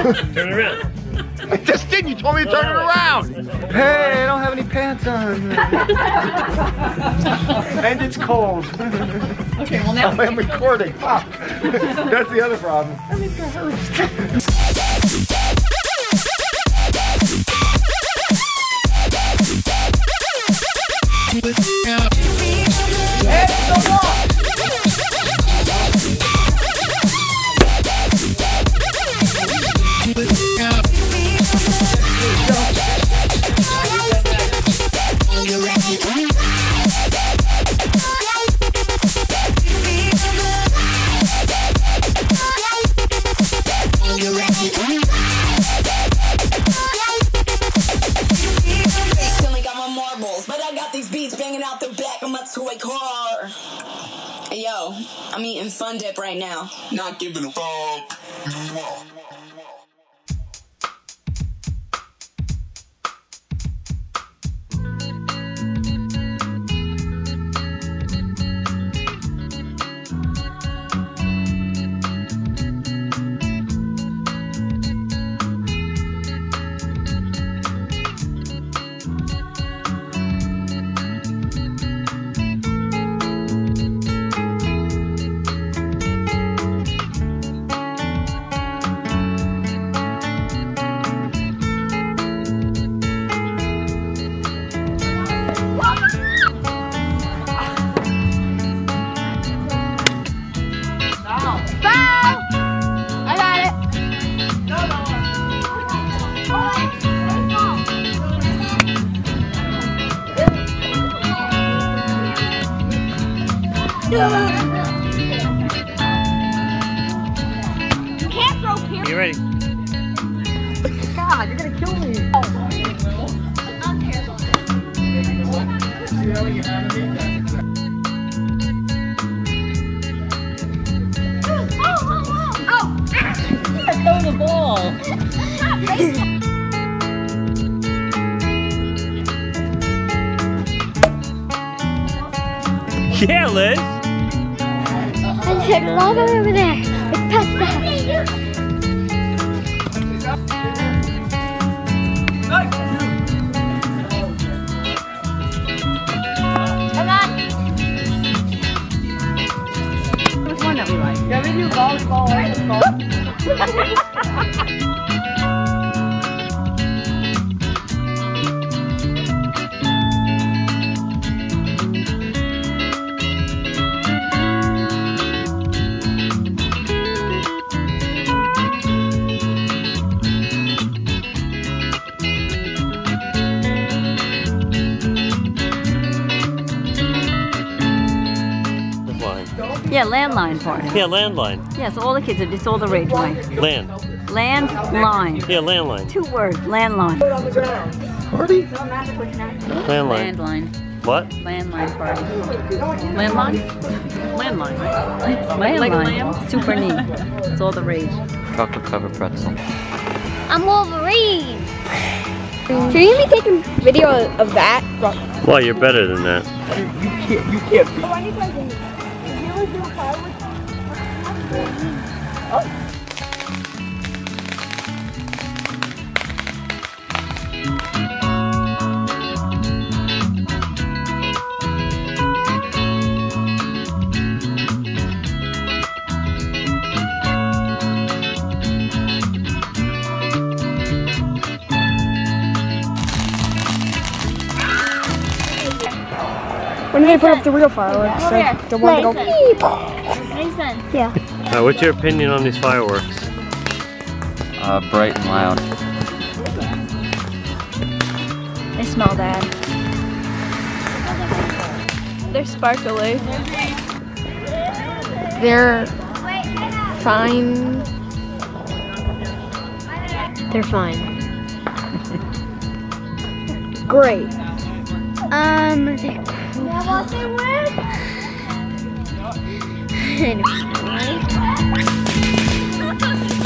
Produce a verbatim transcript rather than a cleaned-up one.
Turn it around. I just did. You told me to turn it around. Hey, I don't have any pants on. And it's cold. Okay, well now I'm recording. Fuck. That's the other problem. I'm embarrassed. Hey, yo, I'm eating Fun Dip right now. Not giving a fuck. You can't throw here. You ready? God, you're gonna kill me. I'm terrible. Oh! Throw the ball. Yeah, Liz. I took it all the way over there. It's past the house. Come on. Which one that we like? Yeah, we do golf ball and golf. Yeah, landline party. Yeah, landline. Yeah, so all the kids are just all the rage way. Land. Landline. Yeah, landline. Two words, landline. Party? Landline. Landline. What? Landline party. Landline? Landline. Landline. Like a lamb? Super neat. It's all the rage. Chocolate covered pretzel. I'm Wolverine. Should you be taking video of that? Well, you're better than that. You, you can't. You can't be. Oh, I need to do you do fireworks? Oh. When they put up the real fireworks, so the one that go beep. Mason. Yeah. Uh, what's your opinion on these fireworks? Uh, bright and loud. They smell bad. They're sparkly. They're fine. They're fine. Great. Um, they're cool. What they win? Anyway.